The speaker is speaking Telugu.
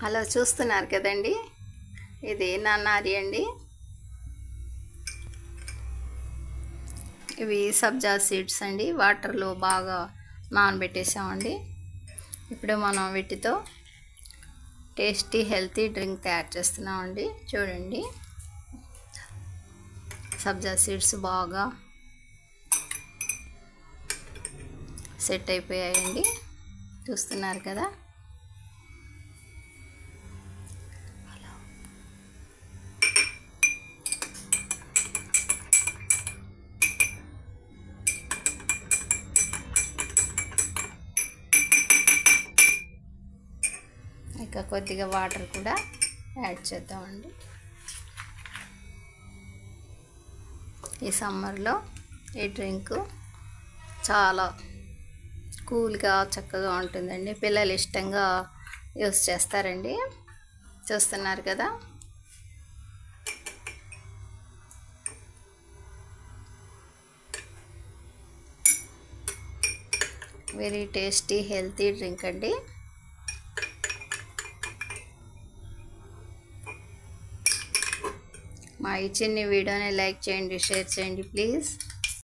హలో, చూస్తున్నారు కదండి, ఇది నానారి అండి. ఇవి సబ్జా సీడ్స్ అండి. వాటర్లో బాగా నానబెట్టేసామండి. ఇప్పుడు మనం వీటితో టేస్టీ హెల్తీ డ్రింక్ తయారు చేస్తున్నామండి. చూడండి, సబ్జా సీడ్స్ బాగా సెట్ అయిపోయాయండి. చూస్తున్నారు కదా. ఇంకా కొద్దిగా వాటర్ కూడా యాడ్ చేద్దామండి. ఈ సమ్మర్లో ఈ డ్రింక్ చాలా కూల్గా చక్కగా ఉంటుందండి. పిల్లలు ఇష్టంగా యూస్ చేస్తారండి. చూస్తున్నారు కదా. వెరీ టేస్టీ హెల్తీ డ్రింక్ అండి. మా ఈ చిన్న వీడియోని లైక్ చేయండి, షేర్ చేయండి ప్లీజ్.